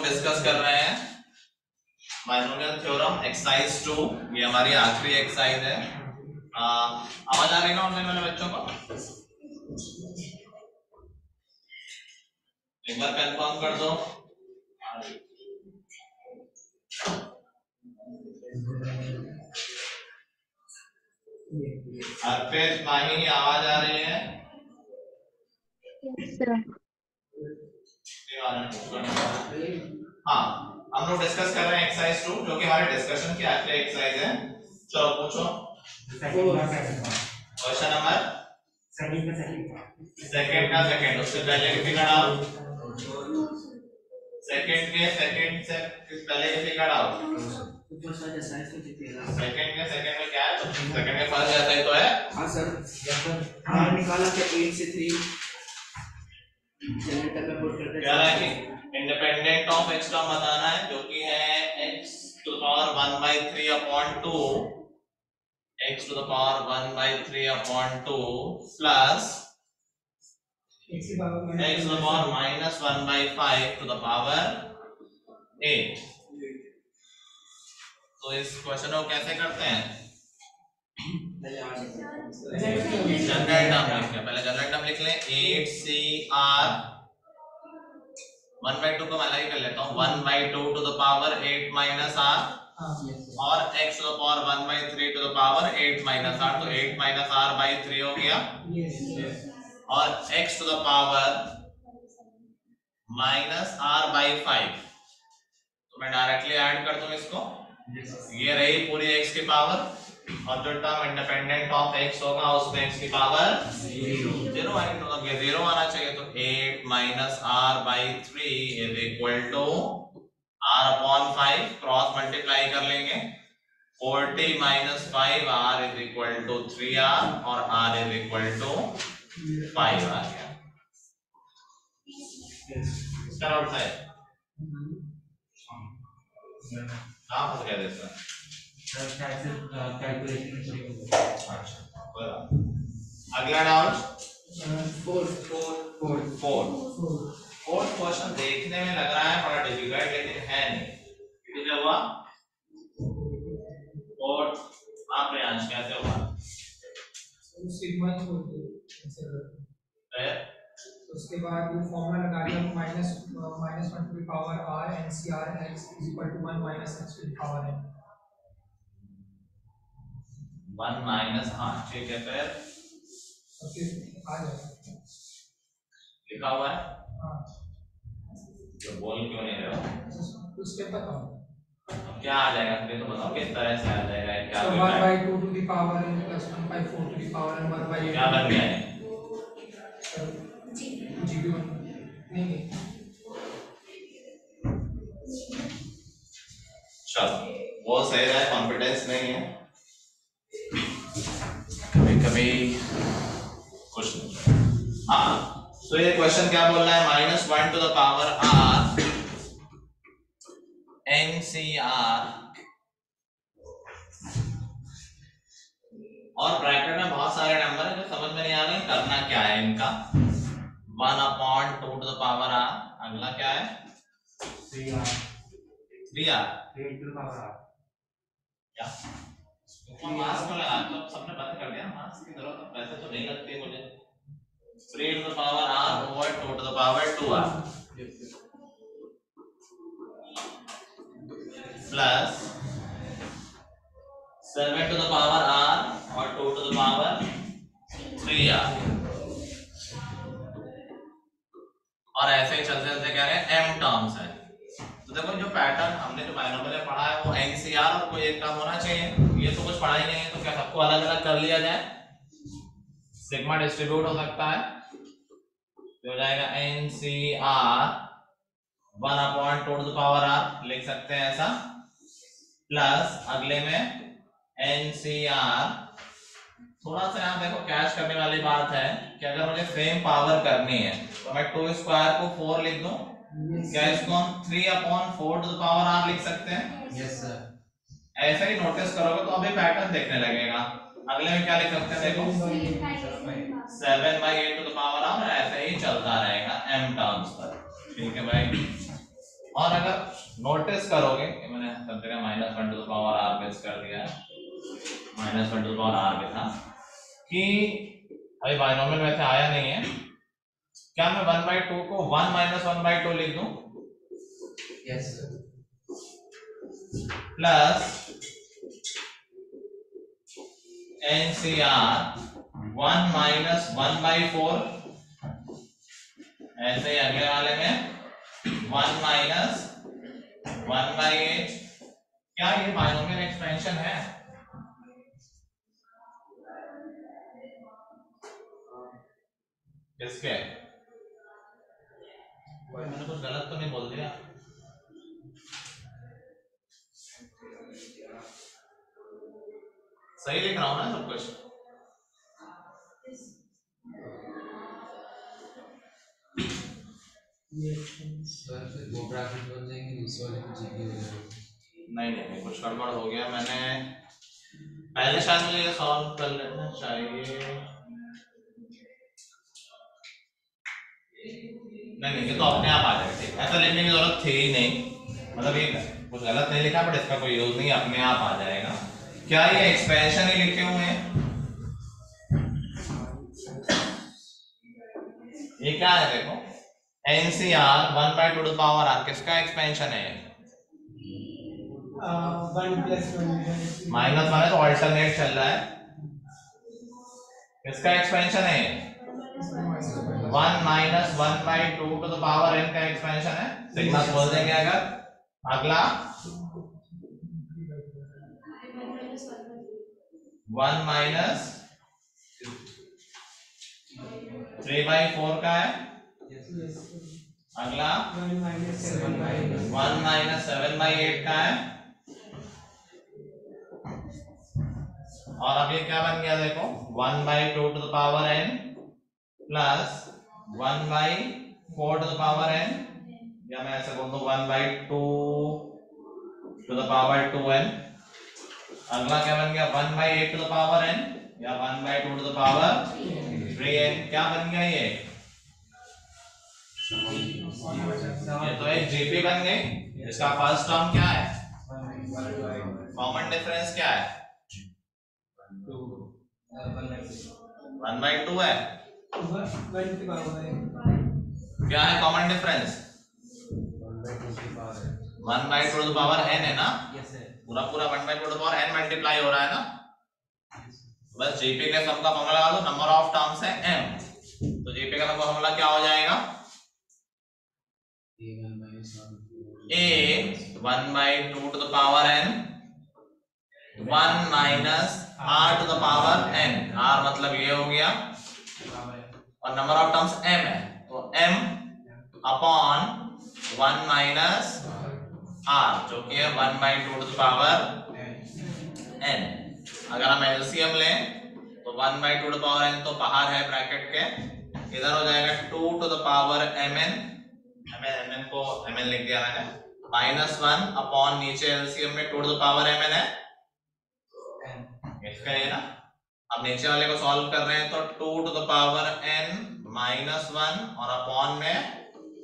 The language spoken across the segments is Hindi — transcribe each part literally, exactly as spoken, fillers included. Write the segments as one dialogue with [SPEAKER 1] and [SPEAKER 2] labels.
[SPEAKER 1] डिस्कस कर रहे हैं बाइनोमियल थ्योरम एक्सरसाइज टू। ये हमारी आखिरी एक्सरसाइज है। आ, आवाज आ रही है ना ऑनलाइन वाले बच्चों को? एक बार कंफर्म कर दो। अर्पित माही आवाज आ रही है?
[SPEAKER 2] yes, sir.
[SPEAKER 1] हाँ, हम लोग डिस्कस कर रहे हैं एक्सरसाइज टू, जो कि हमारे डिस्कशन की आखिरी एक्सरसाइज है। चलो पूछो क्वेश्चन नंबर
[SPEAKER 3] सेकंड का सेकंड
[SPEAKER 1] सेकंड का सेकंड उससे पहले की फिगर आओ। सेकंड के सेकंड से पहले की फिगर आओ। सेकंड के सेकंड में क्या है? तो सेकंड के फर्स्ट जैसा ही तो है।
[SPEAKER 3] हां सर, हमने निकाला था एट से थ्री जनरेटर में पुट करते हैं।
[SPEAKER 1] क्या है कि इंडिपेंडेंट ऑफ x टर्म बताना है, जो कि है x to the power one by three upon two, x to the power one by three upon two plus x to the power minus one by five to the power eight. तो इस क्वेश्चन को कैसे करते हैं? जनरल टर्म लिखते हैं। पहले जनरल टर्म लिख लें, eight C R one by two को मैं अलग ही कर लेता हूँ, one by two to the power eight minus R और x to the power one by three to the power eight minus R. तो eight minus R by three हो गया और x to the power minus R by five. तो मैं डायरेक्टली ऐड कर दूं इसको, ये रही पूरी x की पावर और जो टर्म इंडिपेंडेंट ऑफ x होगा उसमें x की पावर जीरो आएगी। तो अब ये जीरो आना चाहिए। तो eight minus R by three is equal to R upon five, cross multiply कर लेंगे। Forty minus five R is equal to three R और R is equal to five आ गया। इसका आउट है कहां फंस गया इसका? अगला doubt
[SPEAKER 3] four four four
[SPEAKER 1] four fourth question देखने में लग रहा है बड़ा डिफिकल्ट, लेकिन है नहीं। क्योंकि क्या हुआ फोर्थ आप प्रयांश कैसे हुआ?
[SPEAKER 4] सिग्मा उसके बाद वो फॉर्मूला लगा दिया, minus minus one to the power R N C R X is equal to one minus x to the power N.
[SPEAKER 1] One minus हाँ ठीक है, फिर
[SPEAKER 4] आ जाएगा
[SPEAKER 1] लिखा हुआ है।
[SPEAKER 4] हाँ
[SPEAKER 1] तो बोल क्यों नहीं रहे हो?
[SPEAKER 4] तो स्टेप बताओ
[SPEAKER 1] अब क्या आ जाएगा फिर तो बताओ किस तरह से आ जाएगा। क्या
[SPEAKER 4] so one by two to the power n plus one by four to the power n one by
[SPEAKER 1] क्या बन गया है?
[SPEAKER 4] जी भी नहीं
[SPEAKER 1] चलो वो सही रहा है, कॉन्फिडेंस नहीं है कभी कभी कुछ नहीं। हाँ तो ये क्वेश्चन क्या बोल रहा है? Minus one to the power R N C R और ब्रैकेट में बहुत सारे नंबर है जो समझ में नहीं आ रहे, करना क्या है इनका? One upon two to the power R, अगला क्या है?
[SPEAKER 3] Three R
[SPEAKER 1] three R
[SPEAKER 3] three to the power R.
[SPEAKER 1] क्या तो मास को लगा तो सबने बंद कर दिया। मास की जरूरत वैसे तो नहीं लगती मुझे। Three to the power R over two to the power two R plus seven to the power R और two to the power three R. और ऐसे ही चलते चलते कह रहे हैं m टर्म्स है। तो देखो जो पैटर्न हमने जो बाइनोमियल पढ़ा है वो एनसीआर और कोई एक टर्म होना चाहिए। ये तो कुछ पढ़ा ही नहीं है, तो क्या सबको अलग अलग कर लिया जाए? सिग्मा डिस्ट्रीब्यूट हो सकता है, तो हो जाएगा NCR one upon two to the power R, लिख सकते हैं ऐसा, प्लस अगले में एनसीआर। थोड़ा सा यहाँ देखो कैच करने वाली बात है कि अगर मुझे सेम पावर करनी है तो मैं टू स्क्वायर को फोर लिख दूं, क्या इसको हम three upon four to the power R लिख सकते हैं?
[SPEAKER 3] Yes sir.
[SPEAKER 1] ऐसे ही नोटिस करोगे तो अभी पैटर्न देखने लगेगा। अगले में क्या लिख सकते हैं देखो, seven by eight to the power R, ऐसे ही चलता रहेगा m टर्म्स पर। ठीक है भाई, और अगर नोटिस करोगे कि मैंने कम से कम minus one to the power R base कर दिया है, minus one to the power R पे था कि भाई बाइनोमियल में से आया नहीं है, क्या मैं वन बाई टू को one minus one by two लिख दूं?
[SPEAKER 3] Yes sir.
[SPEAKER 1] Plus N C R one minus one by four, ऐसे ही अगले वाले में one minus one by eight. क्या ये बाइनोमियल एक्सपेंशन है? किसके? मैंने कुछ गलत तो नहीं बोल दिया? सही लिख रहा हूं ना सब कुछ?
[SPEAKER 3] सर फिर वो ब्रैकेट बन जाएंगे, दूसरे वाले को जीपी हो जाएगा।
[SPEAKER 1] नहीं नहीं नहीं, कुछ गड़बड़ हो गया। मैंने पहले शायद मुझे ये सॉल्व कर लेना चाहिए। नहीं नहीं, ये तो अपने आप आ जाएगा। ठीक, ऐसा लिखने की जरूरत थी ही नहीं, मतलब ये कुछ गलत नहीं लिखा, बट इसका कोई यूज नहीं, अपने आप आ जाएगा। क्या ये एक्सपेंशन ही लिखे हुए हैं? ये क्या है देखो, N C R one by two to power R किसका एक्सपेंशन है?
[SPEAKER 4] वन प्लस
[SPEAKER 1] माइनस वन है तो ऑल्टरनेट चल रहा है, किसका एक्सपेंशन है? One minus one by two to the power N का एक्सपेंशन है। सिग्मा बोल देंगे अगर। अगला one minus three by four का है। अगला
[SPEAKER 4] one minus seven by
[SPEAKER 1] one minus seven by eight का है। और अब ये क्या बन गया देखो, one by two to the power N plus one by four to the power N, या मैं ऐसे बोल दूं one by two to the power two N. अगला क्या बन गया, one by eight to the power N या one by two to the power three N. क्या बन गया ये? ये तो एक जीपी बन गई। इसका फर्स्ट टर्म क्या है? कॉमन डिफरेंस क्या है? वन बाई टू है। क्या है common difference? One by two to the power N है ना? पूरा पूरा one by two to the power N multiply हो रहा है ना? बस जीपी के सम का फॉर्मूला लगा दो, नंबर ऑफ टर्म्स है एम, तो जीपी का फॉर्मूला क्या हो जाएगा? A one by two to the power N one minus R to the power N. R मतलब ये हो गया, और नंबर ऑफ टर्म्स एम है, तो M upon one minus R जो कि है one by two to the power N. अगर हम एलसीएम लें तो one by two to the power N तो बाहर है ब्रैकेट के, इधर हो जाएगा two to the power M N, M N को एम एन लिख दिया मैंने, माइनस वन अपॉन नीचे एलसीएम में two to the power M N है, इसका है ना। अब नीचे वाले को सॉल्व कर रहे हैं तो two to the power N minus one और अपॉन में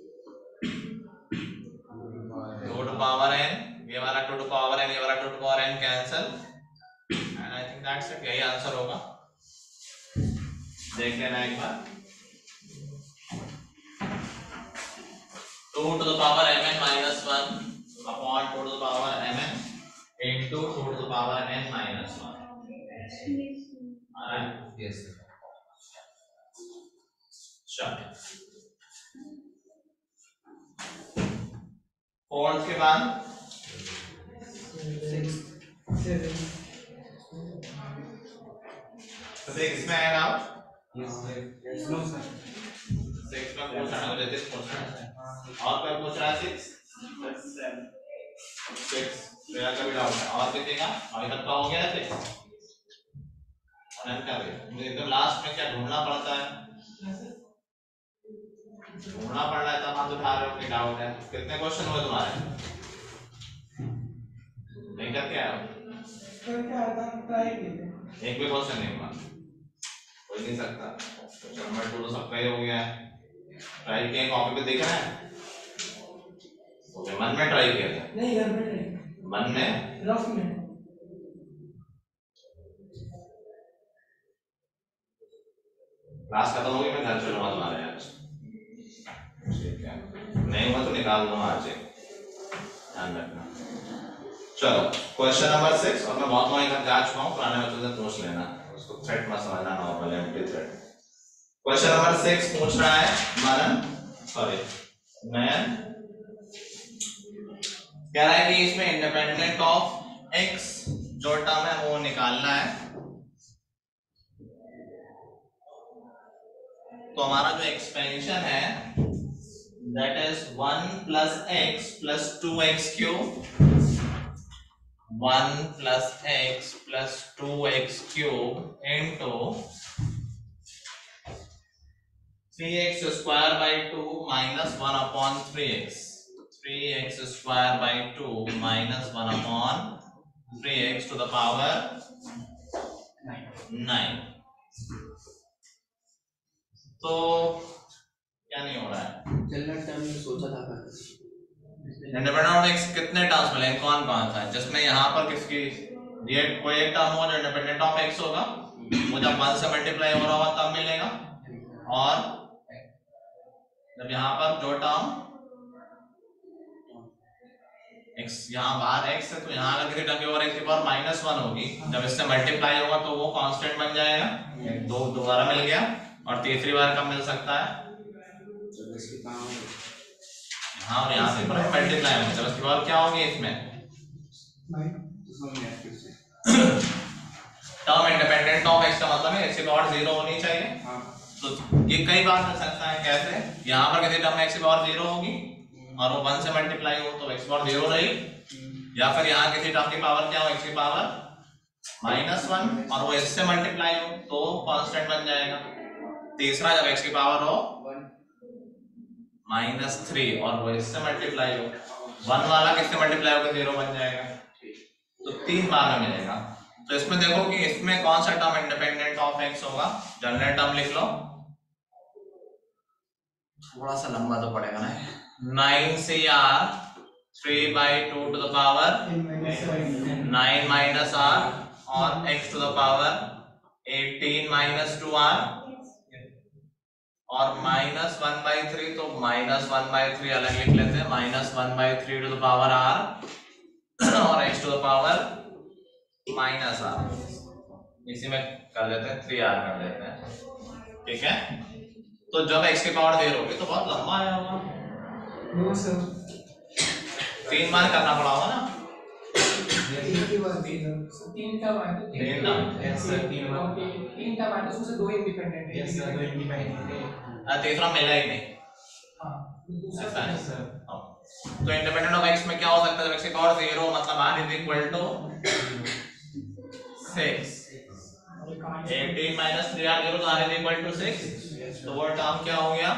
[SPEAKER 1] टू टू पावर एन, ये वाला टू टू पावर एन, ये वाला two to power N cancel, and I think that's it. यही आंसर होगा, देख लेना एक बार। Two to the power M N minus one upon two to the power M N into two to the power N minus one. alright
[SPEAKER 3] yes
[SPEAKER 1] चलो फोर्थ के बाद सिक्स में आएगा।
[SPEAKER 3] yes yes no sir
[SPEAKER 1] six में पूछ रहा है, जैसे पूछ रहा है और क्या पूछ रहा है? सिक्स सिक्स मेरा का भी डाउट है, और कितने का अभी तक का हो गया है? और क्या है मुझे एकदम लास्ट में क्या ढूंढना पड़ता है, ढूंढना पड़ रहा है, तब आप उठा रहे हो कि डाउट है। कितने क्वेश्चन हुए तुम्हारे? नहीं करके आए हो? एक भी क्वेश्चन नहीं हुआ, हो नहीं सकता। नंबर टू तो सबका ही हो गया है। ट्राई किए, कॉपी पे देख रहे हैं? ओके, मन में ट्राई किया था?
[SPEAKER 4] नहीं घर में नहीं,
[SPEAKER 1] मन में
[SPEAKER 4] रफ में।
[SPEAKER 1] क्लास खत्म होगी, मैं घर चलूंगा तुम्हारे यहाँ। ठीक है, नहीं हुआ तो निकाल दूंगा आज, ध्यान रखना। चलो क्वेश्चन नंबर सिक्स, और मैं बहुत वहीं तक जा चुका हूँ, पुराने बच्चों से पूछ लेना, उसको थ्रेड मत समझना, normal empty thread. Question number six पूछ रहा है मनन, सॉरी नयन, कह रहा है कि इसमें इंडिपेंडेंट ऑफ एक्स जो टर्म है वो निकालना है। तो हमारा जो एक्सपेंशन है that is one plus x plus two X cube, one plus x plus two X cube into three x square by two minus one upon three X, three x square by two minus one upon three X to the power nine. तो क्या नहीं हो रहा है?
[SPEAKER 3] जनरल टर्म में सोचा था पर
[SPEAKER 1] इंडिपेंडेंट ऑफ एक्स कितने टर्म्स मिले, कौन कौन सा है? जिसमें यहाँ पर किसकी ये कोई एक टर्म होगा जो इंडिपेंडेंट ऑफ एक्स होगा, वो जब वन से मल्टीप्लाई हो रहा होगा तब मिलेगा, और जब यहाँ पर जो टर्म x यहाँ बाहर x है तो यहाँ अगर किसी टर्म की ओवर x की पावर माइनस वन होगी, जब इससे मल्टीप्लाई होगा तो वो कांस्टेंट बन जाएगा, दो दोबारा मिल गया, और तीसरी बार कब मिल सकता है? हाँ, और यहाँ से मल्टीप्लाई होगा, जब इसकी पावर क्या होगी इसमें? टर्म इंडिपेंडेंट ऑफ x का मतलब है x की पावर जीरो होनी चाहिए। तो ये कई बार मिल सकता है, कैसे? यहाँ पर किसी टर्म में x की पावर जीरो होगी और वो वन से मल्टीप्लाई हो तो x की पावर जीरो रही, या फिर यहाँ किसी टर्म की पावर क्या हो, x की पावर माइनस वन और वो इससे मल्टीप्लाई हो तो कांस्टेंट बन जाएगा। तीसरा, जब x की पावर हो माइनस थ्री और वो इससे मल्टीप्लाई हो, वन वाला किससे मल्टीप्लाई होकर जीरो बन जाएगा, तो तीन बार में मिलेगा। तो इसमें देखो कि इसमें कौन सा टर्म इंडिपेंडेंट ऑफ एक्स होगा, जनरल टर्म लिख लो, थोड़ा सा लंबा तो पड़ेगा ना, nine C R three by two to the power nine minus R और X to the power eighteen minus two R, और माइनस वन बाई थ्री, तो माइनस वन बाई थ्री अलग लिख लेते हैं, minus one by three to the power R और X to the power minus R, इसी में कर देते हैं, थ्री आर कर देते हैं, ठीक है। तो जब x की पावर देर होगी तो बहुत लंबा आया होगा, तीन बार करना पड़ा होगा ना,
[SPEAKER 4] तीन टर्म आए तो तीन टर्म, यस सर, तीन बार तीन टर्म आए तो उसमें से दो इंडिपेंडेंट है, यस सर, दो इंडिपेंडेंट है,
[SPEAKER 1] तीसरा मिला ही नहीं।
[SPEAKER 4] हां, दूसरा सर।
[SPEAKER 1] तो इंडिपेंडेंट ऑफ x में क्या हो सकता है, जब x की पावर जीरो मतलब r is equal to six, eighteen minus three R zero, तो r is equal to six, तो वो टर्म क्या हो गया,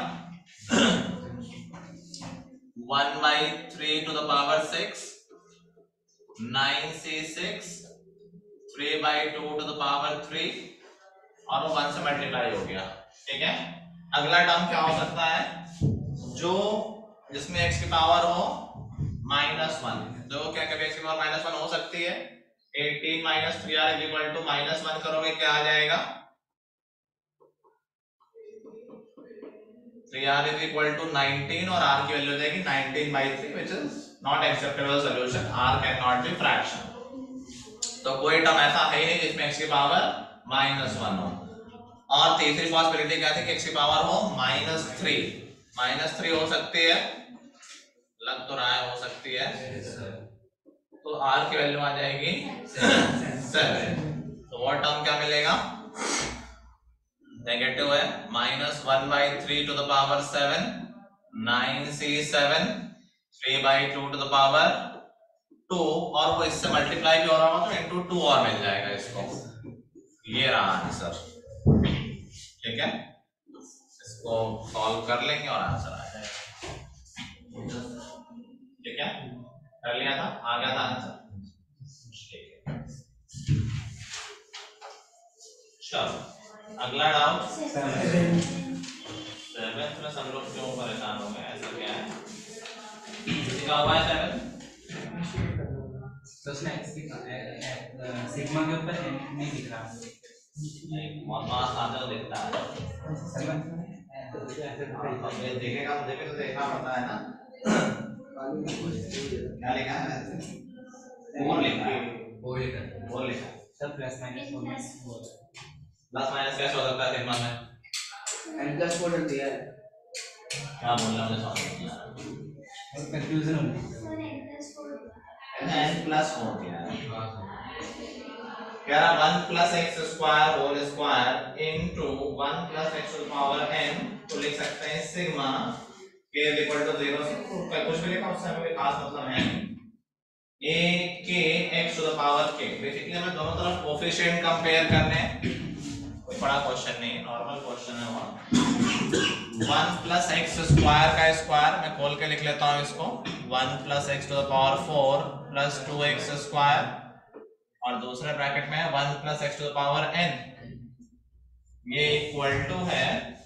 [SPEAKER 1] one by three to the power six, nine C six, three by two to the power three, और वो वन से मल्टीप्लाई हो गया, ठीक है। अगला टर्म क्या हो सकता है, जो जिसमें x की पावर हो माइनस वन, जो क्या कभी x की पावर माइनस वन हो सकती है, eighteen minus three R is equal to minus one करोगे क्या आ जाएगा, three R is equal to nineteen, और r की वैल्यू हो जाएगी nineteen by three, which is not acceptable solution, r can not be fraction. तो कोई टर्म ऐसा है ही नहीं जिसमें x की पावर माइनस वन हो। और तीसरी पॉसिबिलिटी क्या थी कि x की पावर हो माइनस थ्री, माइनस थ्री हो सकती है, लग तो रहा है हो सकती है, तो r की वैल्यू आ जाएगी सेवन, तो वो टर्म क्या मिलेगा, नेगेटिव है, minus one by three to the power seven, nine C seven, three by two to the power two, और वो इससे मल्टीप्लाई भी हो रहा होगा तो इनटू टू और मिल जाएगा इसको, ये रहा आंसर, ठीक है। इसको सॉल्व कर लेंगे और आंसर आ जाएगा, ठीक है, कर लिया था, आ गया था आंसर, ठीक है। चलो अगला डाउट, सेवेंथ में सब लोग क्यों परेशान हो गए, ऐसा क्या है? क्या हुआ है सेवन?
[SPEAKER 3] तो उसमें x की सिग्मा के ऊपर n नहीं दिख रहा।
[SPEAKER 1] बहुत पास आते हो दिखता है। अब ये देखेगा मुझे भी तो देखना पड़ता है ना। क्या लिखा है? फोर लिखा है।
[SPEAKER 3] फोर लिखा है।
[SPEAKER 1] फोर लिखा है।
[SPEAKER 3] सब plus minus four
[SPEAKER 1] plus minus कैसे हो सकता है सिग्मा में?
[SPEAKER 3] n प्लस फोर रख दिया है।
[SPEAKER 1] क्या बोलना मुझे समझ नहीं आ रहा।
[SPEAKER 3] कंफ्यूजन हो रही
[SPEAKER 1] n प्लस फोर दिया है। कह रहा one plus x square whole square into one plus x to the power n तो लिख सकते हैं सिग्मा के इक्वल टू जीरो से कुछ भी लिखा उससे हमें कोई खास मतलब है नहीं। a के x to the power k basically हमें दोनों तरफ कोफिशिएंट कंपेयर करने हैं। कोई बड़ा क्वेश्चन नहीं है, नॉर्मल क्वेश्चन है। वहां वन प्लस एक्स स्क्वायर का स्क्वायर मैं खोल के लिख लेता हूं इसको। One plus x to the power four plus two x square और दूसरे ब्रैकेट में है one plus x to the power n। ये इक्वल टू है,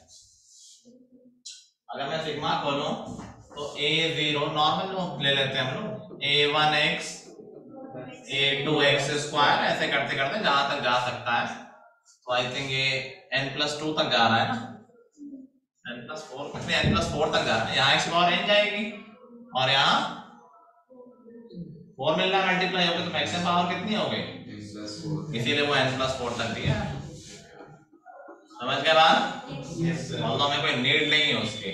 [SPEAKER 1] अगर मैं सिग्मा खोलूं तो a जीरो नॉर्मल ले लेते हैं हम लोग, a one x a two x square ऐसे करते करते जहां तक जा सकता है। तो आई थिंक ये n प्लस टू तक जा रहा है ना, n प्लस फोर तक नहीं, n प्लस फोर तक जा रहा है। यहाँ x पावर n जाएगी और यहाँ फोर मिल रहा है मल्टीप्लाई होकर, तो मैक्सिमम पावर कितनी हो गई? इसीलिए वो n प्लस फोर तक दिया है। समझ गए बात? ऑल्दो हमें कोई नीड नहीं है उसकी।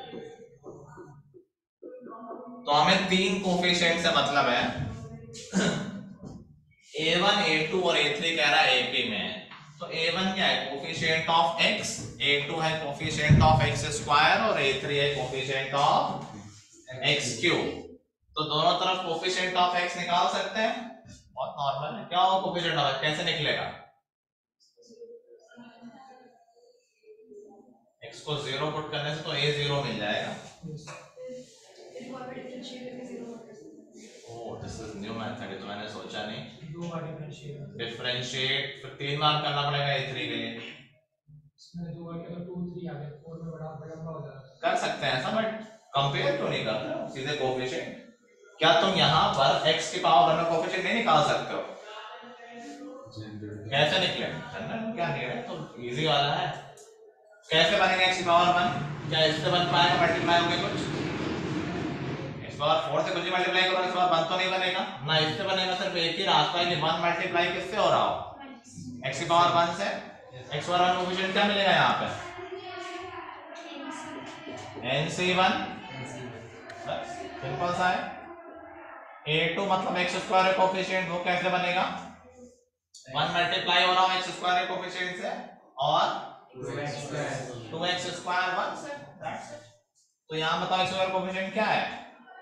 [SPEAKER 1] तो हमें तीन कोफिशिएंट से मतलब है। ए वन ए टू और ए थ्री कह रहा है A P में। तो ए वन क्या है? Coefficient of x, a two है कोफिशिएंट ऑफ x स्क्वायर और ए थ्री है कोफिशिएंट ऑफ x क्यूब। तो दोनों तरफ कोफिशिएंट ऑफ x निकाल सकते हैं। बहुत नॉर्मल है। क्या होगा कोफिशिएंट ऑफ x? कैसे निकलेगा? x को जीरो पुट करने से तो a जीरो मिल जाएगा। Oh this is new method, तो मैंने सोचा नहीं।
[SPEAKER 4] दो बार डिफरेंशिएट
[SPEAKER 1] डिफरेंशिएट फिर तीन बार करना पड़ेगा a थ्री के लिए।
[SPEAKER 4] इसमें दो बार अगर टू थ्री आ गया फोर में बड़ा बड़ा हो जाएगा।
[SPEAKER 1] कर सकते हैं ऐसा, बट कंपेयर तो नहीं करते हो सीधे कोफिशिएंट। क्या तुम यहाँ पर x की पावर वन में कोफिशिएंट नहीं निकाल सकते हो? कैसे निकले? जनरल क्या नहीं है, तो इजी वाला है। कैसे बनेगा x की पावर वन? क्या इससे बन पाएगा मल्टीप्लाई होके कुछ? x पावर फोर से कुछ मल्टीप्लाई करो, x पावर वन तो नहीं बनेगा ना, इससे बनेगा। सिर्फ एक ही रास्ता है कि वन मल्टीप्लाई किससे हो रहा हो? x की पावर वन से। x पावर वन कोफिशिएंट क्या मिलेगा यहाँ पे? n c one. बस सिंपल सा है। a टू मतलब x स्क्वायर है कोफिशिएंट, वो कैसे बनेगा? वन मल्टीप्लाई हो रहा हो x स्क्वायर कोफिशिएंट से और टू एक्स स्क्वायर वन से। तो यहाँ बताओ x स्क्वायर कोफिशिएंट क्या है?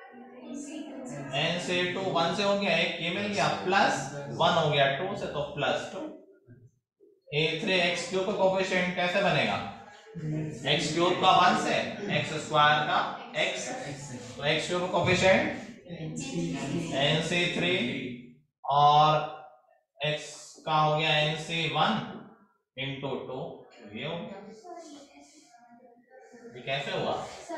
[SPEAKER 1] n से टू वन से हो गया, एक ये मिल गया, प्लस वन हो गया टू से, तो plus two. a three x cube का कोफिशिएंट कैसे बनेगा? x क्यूब का वन से, x स्क्वायर का x, तो x क्यूब का कोफिशिएंट n c थ्री और x का हो गया n c one into two. ये हो गया। ये कैसे हुआ?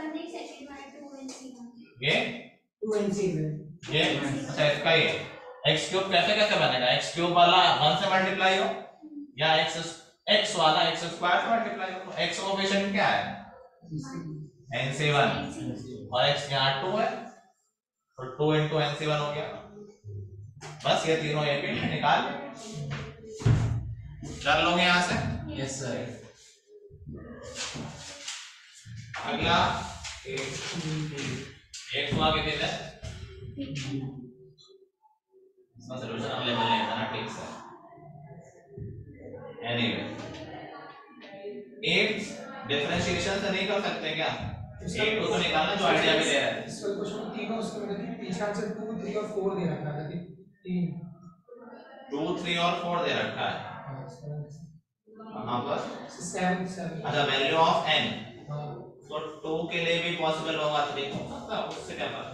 [SPEAKER 1] ये
[SPEAKER 4] टू n c में
[SPEAKER 1] ये अच्छा इसका ये x क्यूब कैसे कैसे बनेगा? x क्यूब वाला वन से मल्टीप्लाई हो या x x वाला x स्क्वायर से मल्टीप्लाई हो। तो x कोफिशिएंट क्या है? n c वन और x यहाँ टू है, तो two into n c one हो गया। बस ये तीनों ये भी निकाल कर लोगे यहाँ से।
[SPEAKER 3] Yes sir.
[SPEAKER 1] अगला एक हुआ कितने से? इसका सॉल्यूशन अवेलेबल नहीं था ना, ठीक से। एनीवे एट डिफरेंशिएशन से नहीं कर सकते क्या? एट को तो निकालना जो आइडिया भी दे रहा है।
[SPEAKER 4] इसका क्वेश्चन तीन है, उसके मतलब पीछे आंसर टू थ्री और फोर दे रखा है। तीन
[SPEAKER 1] टू थ्री और फोर दे रखा है कहां पर?
[SPEAKER 4] Seven seven.
[SPEAKER 1] अच्छा वैल्यू ऑफ n,
[SPEAKER 4] हां
[SPEAKER 1] तो टू के लिए भी पॉसिबल होगा, थ्री हो सकता है, उससे क्या बात है?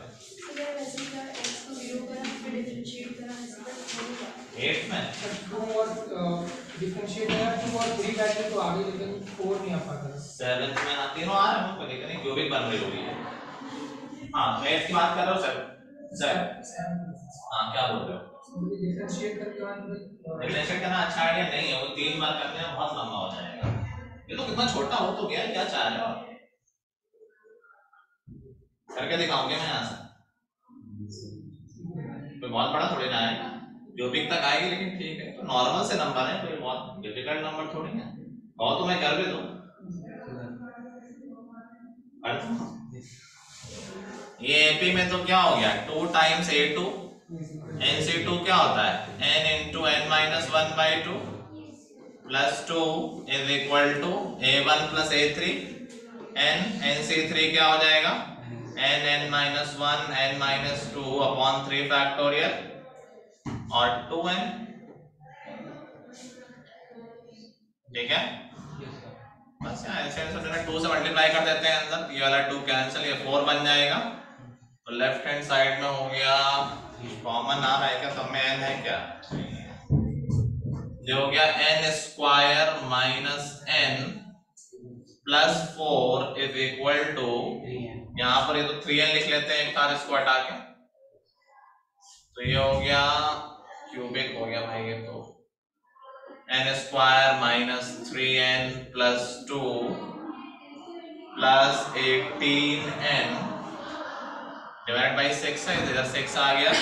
[SPEAKER 1] एट में
[SPEAKER 4] टू और डिफरेंशिएट है, टू और थ्री बैठे तो आगे, लेकिन फोर नहीं आ पाता।
[SPEAKER 1] सेवन में तीनों आ रहे हैं, हमको लेकिन क्यूबिक बन रही होगी। हाँ एट की बात कर रहे हो सर? हाँ क्या बोल रहे हो?
[SPEAKER 4] डिफरेंशिएट करके
[SPEAKER 1] डिफरेंशिएट करना अच्छा आइडिया नहीं है, वो तीन बार करने में बहुत लंबा हो जाएगा। ये तो कितना छोटा हो तो गया, क्या चाह रहे हो आप? करके दिखाऊंगे मैं यहाँ से, कोई बहुत बड़ा थोड़ी ना आएगा, क्यूबिक तक आएगी लेकिन ठीक है, तो नॉर्मल से नंबर है, कोई बहुत डिफिकल्ट नंबर थोड़ी है। और तो मैं कर भी दूं, ये एपी में तो क्या हो गया, two times a two, n c two क्या होता है n into n minus one by two plus two is equal to a one plus a three, n n c three क्या हो जाएगा n n minus one n minus two upon three factorial और टू एन, ठीक है। बस यहाँ ऐसे ऐसे टू से मल्टीप्लाई कर देते हैं अंदर, ये वाला टू कैंसिल, ये फोर बन जाएगा, तो लेफ्ट हैंड साइड में हो गया कॉमन आ रहा है क्या, सब में एन है क्या, ये हो गया n square minus n plus four is equal to, यहाँ पर ये तो थ्री एन लिख लेते हैं एक बार इसको हटा के, तो ये हो गया क्यूबिक हो गया भाई, ये तो n square minus three n plus two plus eighteen n divide by six है, इधर सिक्स आ गया,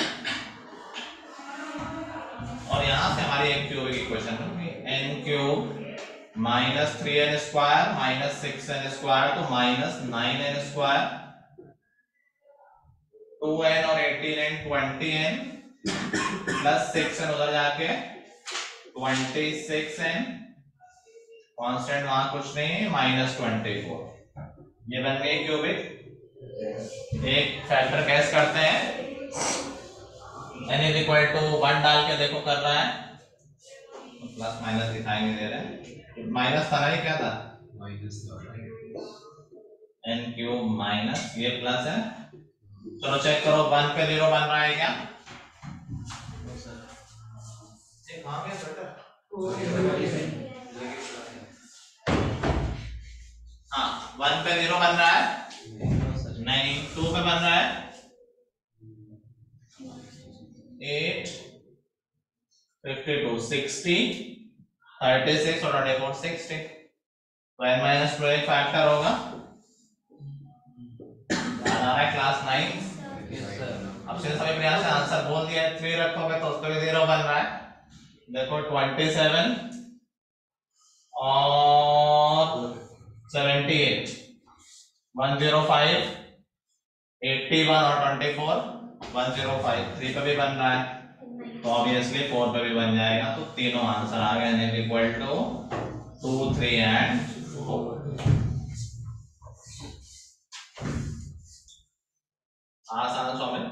[SPEAKER 1] और यहां से हमारी एक क्यूबिक इक्वेशन होगी n cube minus three n square minus six n square, तो minus nine n square, two n और eighteen n twenty n plus six n उधर जाके ट्वेंटी सिक्स एन, कांस्टेंट वहां कुछ नहीं है माइनस ट्वेंटी फोर, ये बन गई क्यूबिक। एक फैक्टर कैसे करते हैं, n is equal to one डाल के देखो कर रहा है, प्लस माइनस दिखाई नहीं दे रहा है, माइनस था ना, क्या था
[SPEAKER 3] माइनस
[SPEAKER 1] n क्यूब माइनस ये प्लस है, चलो चेक करो वन पे जीरो बन रहा है क्या, हाँ वन पे जीरो बन रहा है नहीं, टू पे बन रहा है eight fifty two sixty thirty six और ट्वेंटी फोर सिक्सटी, तो एन माइनस टू एक फैक्टर होगा, आ रहा है क्लास नाइन। अब से सभी प्रयास से आंसर बोल दिया, थ्री रखोगे तो उसको भी जीरो बन रहा है, देखो ट्वेंटी सेवन और seventy eight, one zero five, eighty one और twenty four, one zero five, three पे भी बन रहा है तो ऑब्वियसली फोर पे भी बन जाएगा, तो तीनों आंसर आ गए n equal to two, three and four. आसान स्वामी,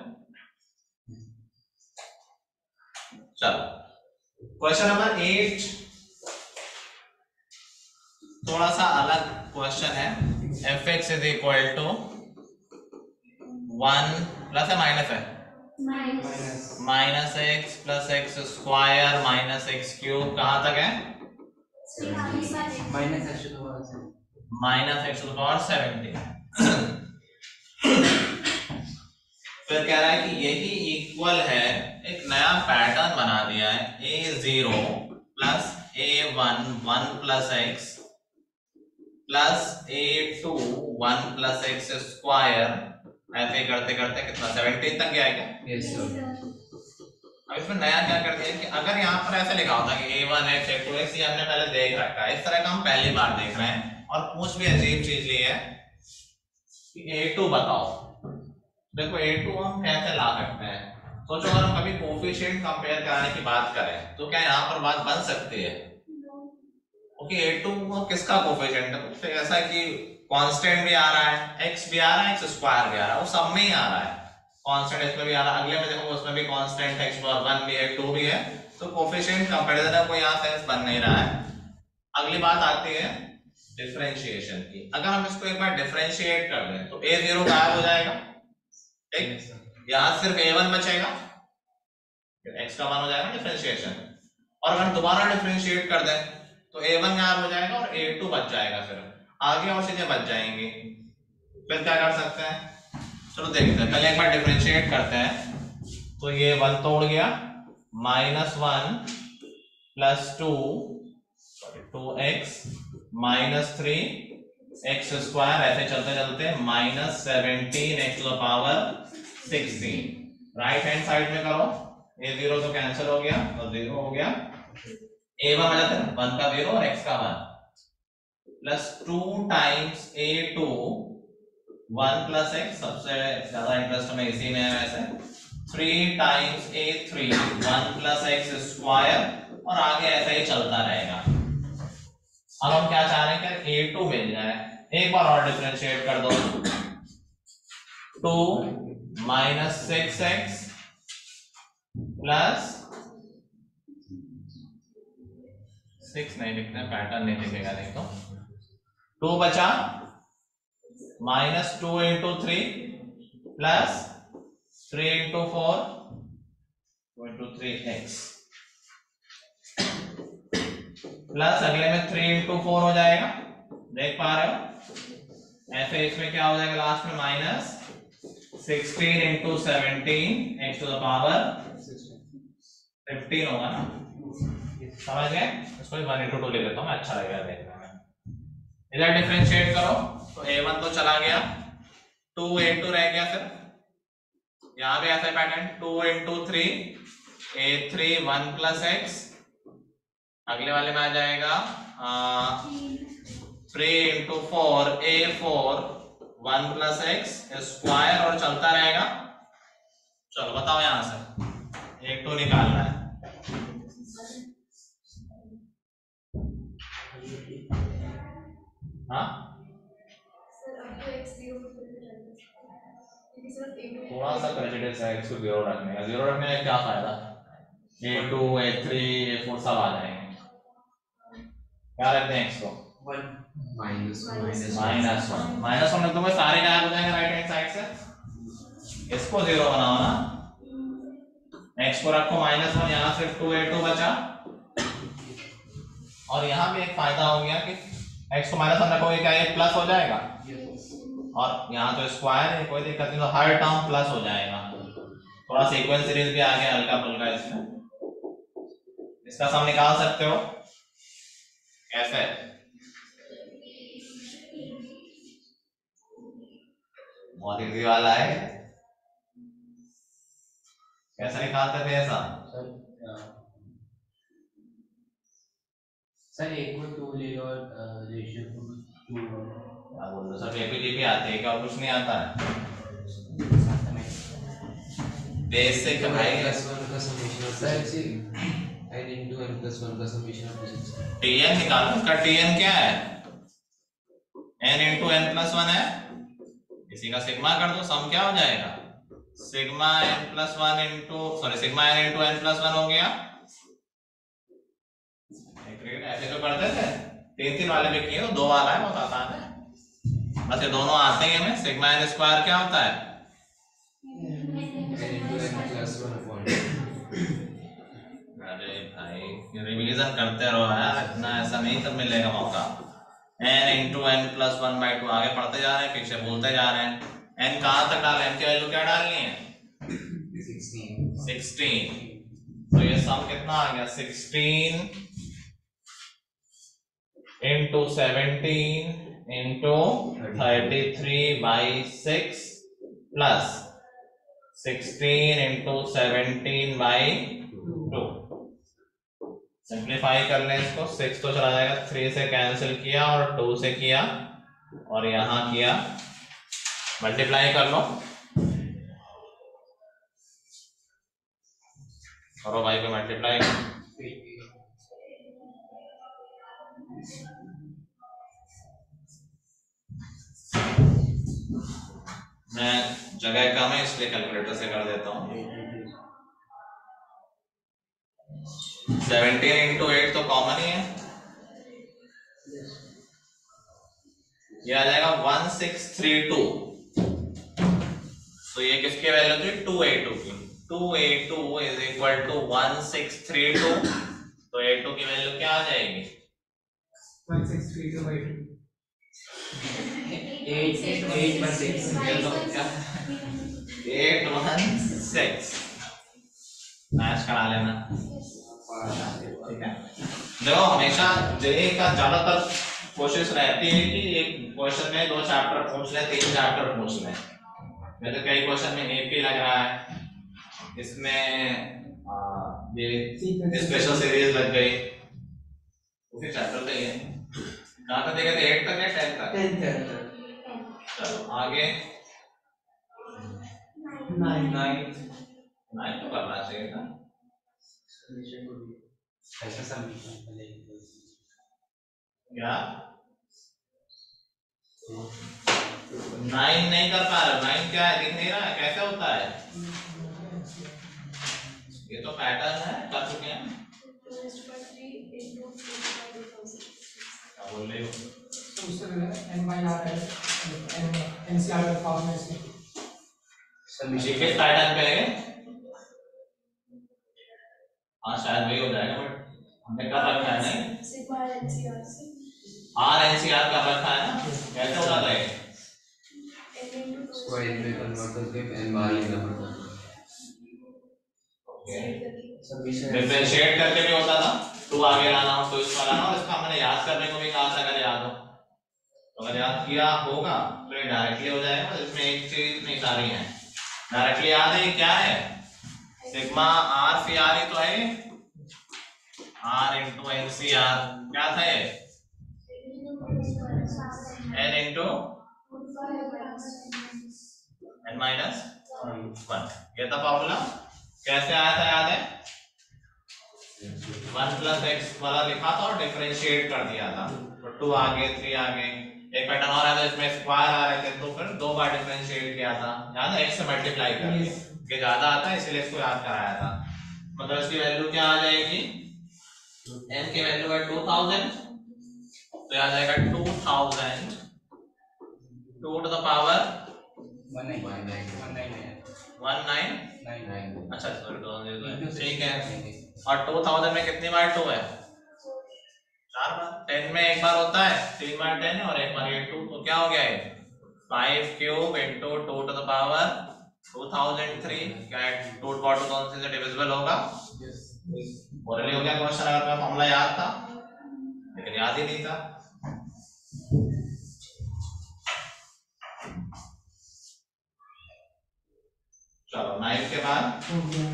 [SPEAKER 1] चलो क्वेश्चन नंबर एट थोड़ा सा अलग क्वेश्चन है, f x is equal to one plus है माइनस है minus x plus x square minus x cube, कहां तक है
[SPEAKER 3] minus x to power seven,
[SPEAKER 1] minus x to power seventy. फिर कह रहा है कि यही इक्वल है, एक नया पैटर्न बना दिया है, a zero plus a one one plus x plus a two one plus x square, ऐसे करते करते कितना सेवेंटीन तक गया है क्या?
[SPEAKER 3] Yes sir.
[SPEAKER 1] अब इसमें नया क्या कर दिया कि अगर यहाँ पर ऐसे लिखा होता कि a one x a two x, ये हमने पहले देख रखा है, इस तरह का हम पहली बार देख रहे हैं, और पूछ भी अजीब चीज ली है कि ए टू बताओ। देखो ए टू हम कैसे ला सकते हैं, सोचो अगर हम कभी कोफिशिएंट कंपेयर कराने की बात करें तो क्या यहाँ पर बात बन सकती है? ओके ए टू किसका कोफिशिएंट है? तो ऐसा कि कांस्टेंट भी आ रहा है, x भी आ रहा है, x स्क्वायर भी आ रहा है, वो सब में ही आ रहा है, कांस्टेंट इसमें भी आ रहा है, अगले में देखो उसमें भी कांस्टेंट है, x पावर वन भी है, टू भी है, तो कोफिशिएंट कंपैरिजन है, कोई यहाँ सेंस बन नहीं रहा है। अगली बात आती है डिफरेंशिएशन की। अगर हम इसको एक बार डिफरेंशिएट कर दें तो a जीरो गायब हो जाएगा, ठीक, यहाँ सिर्फ a वन बचेगा, x का वन हो जाएगा डिफरेंशिएशन। और अगर दोबारा डिफरेंशिएट कर दें तो a वन गायब हो जाएगा और a टू बच जाएगा, फिर आगे और चीजें बच जाएंगी। फिर क्या कर सकते हैं, चलो देखते हैं, पहले एक बार डिफरेंशिएट करते हैं। तो ये वन तोड़ गया, minus one plus two sorry two x minus three x square, ऐसे चलते चलते minus seventeen x to the power sixteen. Right hand side में करो, ए जीरो तो कैंसिल हो गया तो जीरो हो गया, ए वन बचा था वन का जीरो और एक्स का one, plus two times a two one plus x, सबसे ज्यादा इंटरेस्ट हमें इसी में है वैसे, three times a three one plus x square, और आगे ऐसे ही चलता रहेगा। अब हम क्या चाह रहे हैं कि ए टू मिल जाए, एक बार और डिफरेंशिएट कर दो, two minus six x plus six नहीं लिखते हैं, पैटर्न नहीं लिखेगा नहीं तो, टू बचा minus two into three plus three into four two into three x, plus अगले में थ्री इंटू फोर हो जाएगा, देख पा रहे हो। ऐसे इसमें क्या हो जाएगा लास्ट में, minus sixteen into seventeen x to the power fifteen होगा ना, समझ गए। इसको वन इंटू टू ले लेता हूँ मैं, अच्छा लगेगा देखने में। इधर डिफरेंशिएट करो तो ए वन तो चला गया, टू ए टू रह गया, फिर यहाँ पे ऐसा pattern two into three a three one plus x, अगले वाले में आ जाएगा three into four a four one plus x square, और चलता रहेगा। चलो बताओ यहां से एक तो निकालना है, हाँ थोड़ा सा प्रेजुडिस है इसको जीरो रखने का, जीरो रखने का क्या फायदा, a two a three a four सब आ जाएंगे। क्या रखते हैं इसको,
[SPEAKER 3] minus minus
[SPEAKER 1] minus one, minus one तो सारे गायब हो जाएंगे राइट हैंड साइड से, इसको जीरो बनाओ ना, एक्स को रखो माइनस वन, यहाँ से टू ए टू बचा, और यहाँ भी एक फायदा हो गया कि एक्स को माइनस वन रखोगे क्या ये प्लस हो जाएगा, और यहाँ तो स्क्वायर है कोई दिक्कत नहीं, तो हर टर्म प्लस हो जाएगा। थोड़ा सीक्वेंस सीरीज भी आ गया हल्का फुल्का इसमें, इसका सम निकाल सकते हो कैसे, बहुत इजी वाला है, कैसे निकालते थे ऐसा,
[SPEAKER 3] सर एक को टू ले लो और रेशियो को टू,
[SPEAKER 1] क्या बोल रहे सर, एपीजीपी आती है क्या, कुछ नहीं आता है, बेसिक भाई,
[SPEAKER 3] प्लस वन का समेशन होता है n into n plus one का समेशन ऑफ डिस्टेंस,
[SPEAKER 1] टीएन निकालो, इसका टीएन क्या है, n into n plus one है, इसी का सिग्मा कर दो, सम क्या हो जाएगा, sigma n plus one into sorry sigma n into n plus one हो गया। ऐसे जो करते थे तीन तीन वाले में किए तो दो वाला है, बहुत आसान है, बस ये दोनों आते ही हमें। सिग्मा n स्क्वायर क्या होता है,
[SPEAKER 3] n into n plus one upon,
[SPEAKER 1] अरे भाई रिवीजन करते रहो यार, इतना ऐसा नहीं तब मिलेगा मौका। n into n plus one by two, आगे पढ़ते जा रहे हैं पीछे भूलते जा रहे हैं, n कहाँ तक डालें, n की वैल्यू क्या डालनी है, सिक्सटीन, तो ये सम कितना आ गया, sixteen into seventeen into thirty three by six plus sixteen into seventeen by two. Simplify कर लें इसको, सिक्स तो चला जाएगा, थ्री से कैंसिल किया और टू से किया और यहां किया, मल्टीप्लाई कर लो, करो भाई को मल्टीप्लाई, मैं जगह कम है इसलिए कैलकुलेटर से कर देता हूँ। सेवनटीन इंटू एट तो कॉमन ही है, ये आ जाएगा वन सिक्स थ्री टू, तो ये किसकी वैल्यू थी, टू ए टू की, two a two is equal to one six three two, तो ए टू की वैल्यू क्या आ जाएगी,
[SPEAKER 4] one six three two by two,
[SPEAKER 3] eight eight one six
[SPEAKER 1] eight one six match करा लेना, ठीक है। देखो हमेशा जेई का ज्यादातर कोशिश रहती है कि एक क्वेश्चन में दो चैप्टर पूछ ले, तीन चैप्टर पूछ ले। वैसे कई क्वेश्चन में एक ही लग रहा है, इसमें आ, ये स्पेशल सीरीज लग गई, उसी चैप्टर पे ही है। कहाँ तक देखा थे? एट तक या टेन तक?
[SPEAKER 3] टेन तक।
[SPEAKER 1] चलो आगे
[SPEAKER 3] नाइन नाइन
[SPEAKER 1] नाइन तो करना चाहिए था।
[SPEAKER 3] ऐसा सबमिशन
[SPEAKER 1] क्या नाइन नहीं कर पा रहा? नाइन क्या है, दिख नहीं रहा है, कैसे होता है? ये तो पैटर्न है, कर चुके हैं। क्या बोल रही हो?
[SPEAKER 4] तो उससे n by r है, n ncr का फॉर्म है इसके।
[SPEAKER 1] सबमिशन किस पैटर्न पे है? हाँ शायद वही हो जाएगा, बट हमने कर रखा है नहीं,
[SPEAKER 2] सिग्मा एनसीआर से
[SPEAKER 1] आर एनसीआर कर रखा है ना, कैसे होता था ये?
[SPEAKER 3] स्क्वायर में कन्वर्ट करके n बार लिखना पड़ता है। सबमिशन
[SPEAKER 1] डिफरेंशिएट करके भी होता था, टू आगे लाना हो तो इसका लाना हो, इसका हमने याद करने को भी कहा था, अगर याद हो तो। अगर याद किया होगा तो ये डायरेक्टली हो जाएगा। इसमें एक चीज नहीं सारी है डायरेक्टली याद है, ये क्या है? सिग्मा आर सी आर ही तो है, आर इंटू एन सी आर। क्या था ये? N into n minus one. ये था फॉर्मूला। कैसे आया था याद है? वन प्लस एक्स वाला लिखा था और डिफरेंशिएट कर दिया था, तो टू आगे थ्री आगे। एक पैटर्न और आया था इसमें स्क्वायर आ रहे थे, तो फिर दो बार डिफरेंशिएट किया था, याद है? एक्स से मल्टीप्लाई करके कि ज्यादा आता है इसलिए इसको याद कराया था। मतलब इसकी वैल्यू क्या आ जाएगी? n की वैल्यू है टू थाउजेंड, तो आ जाएगा two thousand two to the power
[SPEAKER 3] one nine one nine one nine
[SPEAKER 1] one nine
[SPEAKER 3] nine nine.
[SPEAKER 1] अच्छा सॉरी ठीक है। और टू थाउजेंड में कितनी बार टू है? चार बार। टेन में एक बार होता है, तीन बार टेन है और एक बार ये टू, तो क्या हो गया ये? Five cube into two to the power two thousand three. क्या टू टू थाउजेंड से डिविजिबल होगा? ऑलरेडी हो गया क्वेश्चन, अगर मैं फॉर्मूला याद था, लेकिन याद ही नहीं था। चलो नाइन के बाद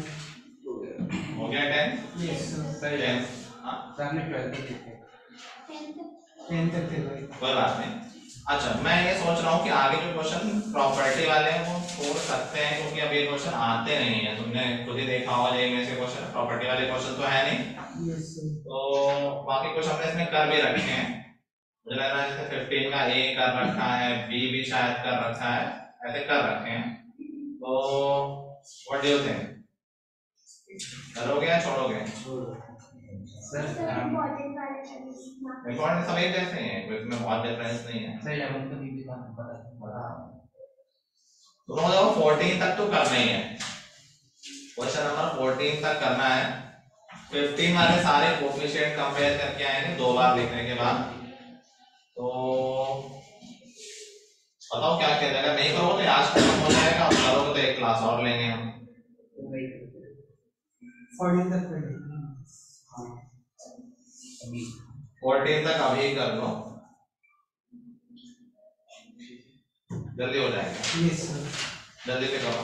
[SPEAKER 1] हो गया टेन।
[SPEAKER 4] यस सर,
[SPEAKER 1] टेन हाँ
[SPEAKER 3] हमने ट्वेल्थ लिखे
[SPEAKER 4] टेन तक थे भाई।
[SPEAKER 1] कोई बात नहीं। अच्छा मैं ये सोच रहा हूँ कि आगे जो क्वेश्चन प्रॉपर्टी वाले हैं वो छोड़ सकते हैं, क्योंकि अब ये क्वेश्चन आते नहीं है। तुमने खुद ही देखा होगा जे में से क्वेश्चन, प्रॉपर्टी वाले क्वेश्चन तो है नहीं।
[SPEAKER 4] Yes sir.
[SPEAKER 1] तो बाकी कुछ हमने इसमें कर भी रखे हैं। मुझे लग रहा है जैसे फिफ्टीन का ए कर रखा है, बी भी शायद कर रखा है, ऐसे कर रखे हैं। तो व्हाट डू यू थिंक, करोगे या छोड़ोगे?
[SPEAKER 3] सर
[SPEAKER 1] इंपॉर्टेंट सब एक जैसे ही हैं, कोई इसमें बहुत डिफरेंस नहीं है।
[SPEAKER 3] सर इलेवन का भी भी बात बता
[SPEAKER 1] तो मतलब फोर्टीन तक तो करना ही है, क्वेश्चन नंबर फोर्टीन तक करना है। फिफ्टीन वाले सारे कोफिशिएंट कंपेयर करके आएंगे दो बार लिखने के बाद। तो बताओ क्या क्या जाएगा? नहीं करोगे तो आज खत्म हो जाएगा, और करोगे तो एक क्लास और लेंगे हम।
[SPEAKER 4] फोर्टीन तक कर लो।
[SPEAKER 3] अभी
[SPEAKER 1] फोर्टीन तक अभी कर लो, जल्दी हो जाएगा।
[SPEAKER 4] Yes sir.
[SPEAKER 1] जल्दी से करो।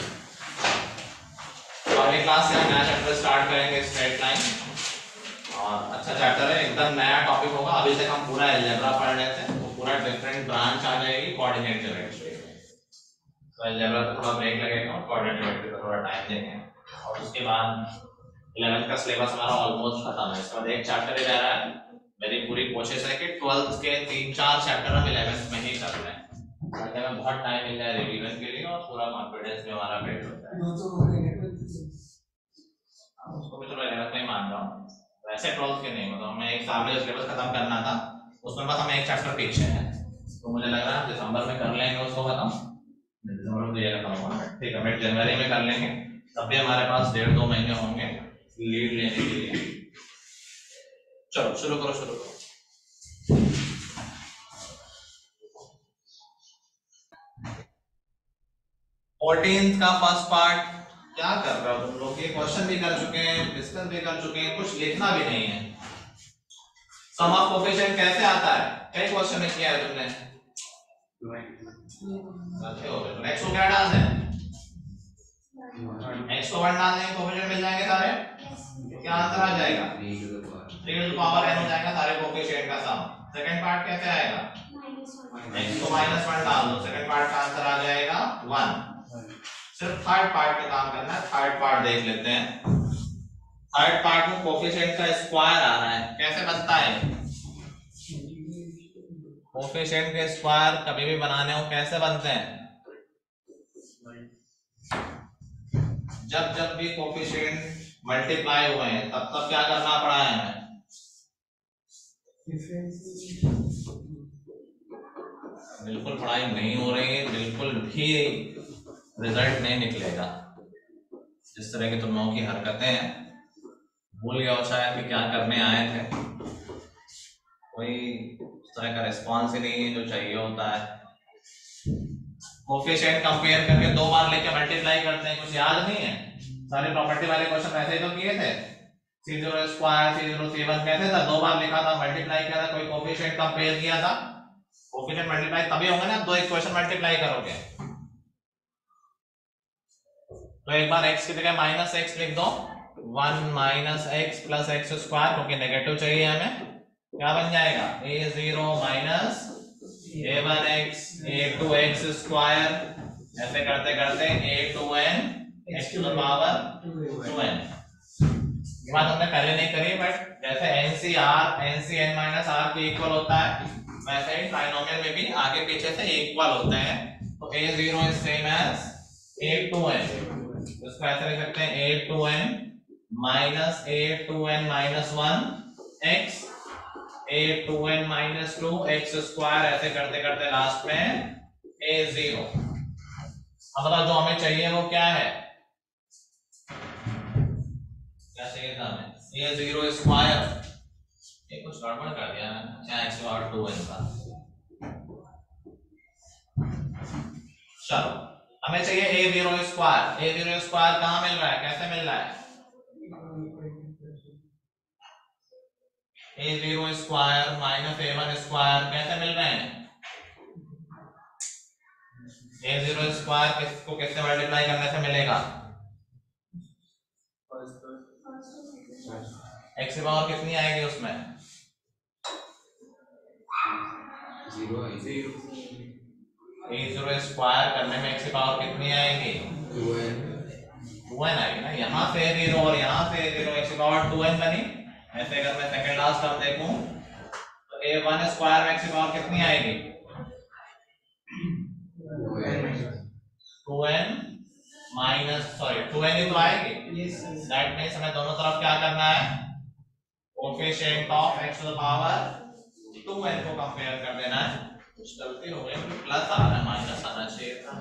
[SPEAKER 1] तो अगली क्लास से हम नया चैप्टर स्टार्ट करेंगे, स्ट्रेट लाइन। और अच्छा चैप्टर है, एकदम नया टॉपिक होगा। अभी तक हम पूरा अलजेब्रा पढ़ रहे थे, तो पूरा डिफरेंट ब्रांच आ जाएगी कोऑर्डिनेट ज्योमेट्री। तो अलजेब्रा पे थोड़ा ब्रेक लगेगा और कोऑर्डिनेट ज्योमेट्री पे थोड़ा टाइम देंगे। और उसके बाद इलेवेंथ का सिलेबस हमारा ऑलमोस्ट खत्म है। इसके बाद एक चैप्टर ही रह रहा है। मेरी पूरी कोशिश है कि ट्वेल्थ के तीन चार चैप्टर हम इलेवेंथ में ही कर लें, ताकि हमें बहुत टाइम मिल जाए रिवीजन के लिए और पूरा कॉन्फिडेंस भी हमारा बिल्ड होता है।
[SPEAKER 4] दो तो हो गए हैं।
[SPEAKER 1] उसको भी थोड़ा इलेवेंथ में ही मान रहा हूँ, वैसे ट्वेल्थ के नहीं। मतलब हमें एक साल में जो सिलेबस खत्म करना था उसमें बस हमें एक चैप्टर पीछे है, तो मुझे लग रहा है दिसंबर में कर लेंगे उसको खत्म। दिसंबर में ये खत्म होगा, ठीक है। मिड जनवरी में कर लेंगे, तब भी हमारे पास डेढ़ दो महीने होंगे लीड लेने के लिए। चलो शुरू करो शुरू करो। फोर्टीन का फर्स्ट पार्ट क्या कर रहे हो तुम लोग? ये क्वेश्चन भी कर चुके हैं, डिस्कस भी कर चुके हैं, कुछ लिखना भी नहीं है। सम ऑफ कोफिशिएंट कैसे आता है? कई क्वेश्चन में किया है तुमने। गलती हो गई। नेक्स्ट को क्या डालना है? x को वन डालने के कोफिशिएंट मिल जाएंगे सारे। क्या आंसर आ जाएगा? Three to the power n हो जाएगा सारे कोफिशिएंट का सम। सेकंड पार्ट कैसे आएगा? x को माइनस वन डाल दो, सेकंड पार्ट का आंसर आ जाएगा वन। सिर्फ थर्ड पार्ट पे काम करना है। थर्ड पार्ट देख लेते हैं। थर्ड पार्ट में कोफिशिएंट का स्क्वायर आ रहा है, कैसे बनता है? कोफिशिएंट के स्क्वायर कभी भी बनाने हो कैसे बनते हैं? जब जब भी कोफिशिएंट मल्टीप्लाई हुए हैं तब तब क्या करना पड़ा है हमें? बिल्कुल पढ़ाई नहीं हो रही है, बिल्कुल भी रिजल्ट नहीं निकलेगा। जिस तरह की तुम लोगों की हरकतें हैं, भूल गया हो शायद कि क्या करने आए थे। कोई उस तरह का रिस्पॉन्स ही नहीं है जो चाहिए होता है। कोफिशिएंट कंपेयर करके दो बार लेके मल्टीप्लाई करते हैं, कुछ याद नहीं है? सारे प्रॉपर्टी वाले क्वेश्चन ऐसे ही तो किए थे। C zero square c zero c one कैसे था? दो बार लिखा था, मल्टीप्लाई किया था, कोई कोफिशिएंट कंपेयर किया था। कोफिशिएंट मल्टीप्लाई तभी होंगे ना दो इक्वेशन मल्टीप्लाई करोगे। तो एक बार x की जगह माइनस एक्स लिख दो, one minus x plus x square, क्योंकि नेगेटिव चाहिए हमें। क्या बन जाएगा? A zero minus a one x a two x square, ऐसे करते करते a two n x to the power two n. ये बात हमने पहले नहीं करी, बट जैसे एन सी r N c n minus r के इक्वल होता है, वैसे ही ट्राइनोमियल में भी आगे पीछे से इक्वल होते हैं। तो a zero is same as a two n, इसको ऐसे लिख सकते हैं a two n minus a two n minus one x a two n minus two x square, ऐसे करते करते लास्ट में ए जीरो। अब बताओ जो हमें चाहिए वो क्या है? क्या चाहिए था हमें? A zero square. ये कुछ गड़बड़ कर दिया मैंने। अच्छा एक्स पावर टू एन का। चलो हमें चाहिए a zero square. A zero square कहाँ मिल रहा है, कैसे मिल रहा है? A zero square minus a one square कैसे मिल रहे हैं? ए जीरो स्क्वायर किसको किससे मल्टीप्लाई करने से मिलेगा? एक्स की पावर कितनी आएगी उसमें?
[SPEAKER 3] Zero zero.
[SPEAKER 1] A zero square करने में एक्स की पावर कितनी आएगी?
[SPEAKER 3] Two N.
[SPEAKER 1] टू एन आएगी ना। यहाँ से जीरो और यहाँ से जीरो, एक्स की पावर टू एन बनी। ऐसे अगर मैं सेकंड लास्ट टर्म देखूं तो ए वन स्क्वायर में एक्स की पावर कितनी आएगी? Two n minus sorry two n ही तो आएगी। दैट मींस हमें दोनों तरफ क्या करना है? Coefficient of x to the power two n को कंपेयर कर देना है। कुछ गलती हो गई, प्लस आ रहा है, माइनस आना चाहिए था।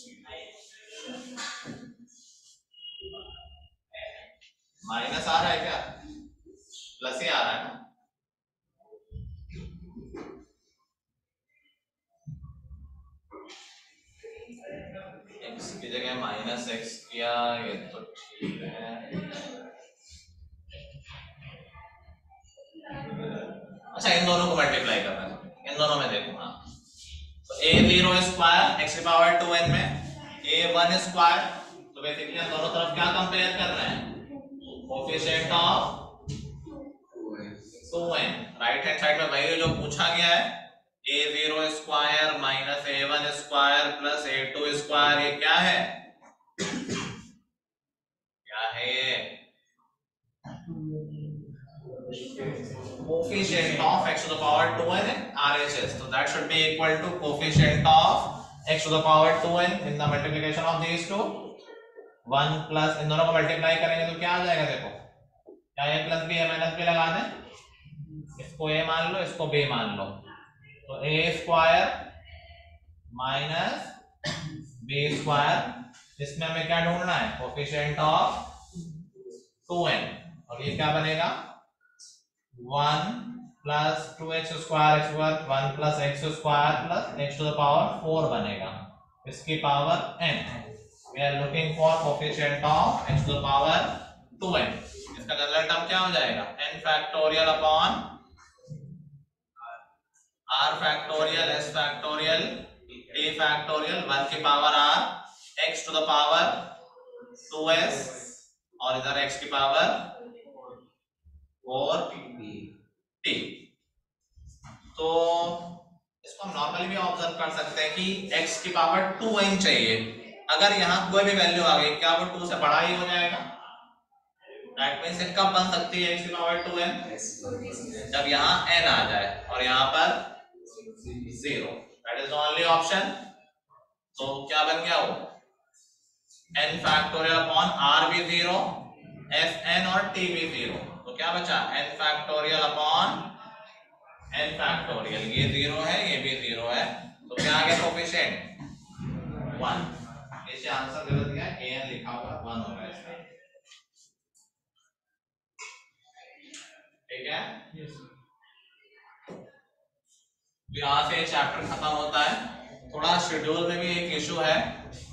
[SPEAKER 1] माइनस आ रहा है क्या? प्लस ही आ रहा है ना। x की जगह माइनस एक्स किया, ये तो ठीक है। अच्छा इन दोनों को मल्टीप्लाई करना है, इन दोनों में देखो। हाँ तो ए जीरो स्क्वायर एक्स की पावर टू एन में ए वन स्क्वायर, तो बेसिकली हम दोनों तरफ क्या कंपेयर कर रहे हैं? Coefficient of two n. Right hand side में वही जो पूछा गया है, a zero square minus a one square plus a two square. ये क्या है? क्या है ये? Coefficient of x to the power two n R H S, so that should be equal to coefficient of x to the power two n in the multiplication of these two। One plus इन दोनों को मल्टीप्लाई करेंगे तो क्या आ जाएगा? देखो क्या a plus b minus b लगा दें, इसको a मान लो, इसको b मान लो, तो a square minus b square. इसमें हमें क्या ढूंढना है? कोफिशिएंट ऑफ टू एन, और ये क्या बनेगा? One plus two x square x square, one plus x square plus x to the power four बनेगा, इसकी power n। We are looking for coefficient of x to the power two n। इसका जनरल टर्म क्या हो जाएगा, n factorial upon r factorial s factorial t factorial one की power r x to the power two s और इधर x की पावर फोर t। तो इसको हम नॉर्मली भी ऑब्जर्व कर सकते हैं कि x की पावर टू n चाहिए। अगर यहाँ कोई भी वैल्यू आ गई, क्या वो टू से बड़ा ही हो जाएगा? दैट मींस ये कब बन सकती है x की पावर टू n? जब यहाँ n आ जाए और यहाँ पर zero. That is only option. तो क्या बन गया वो, n फैक्टोरियल अपॉन r भी जीरो, fn और t भी जीरो। तो क्या बचा, n factorial upon n factorial. ये जीरो है, ये भी जीरो है, तो क्या आ गया कोफिशिएंट वन। इसे आंसर गलत दिया, an लिखा हुआ वन होगा इसका। ठीक है, तो यहाँ से चैप्टर खत्म होता है। थोड़ा शेड्यूल में भी एक इशू है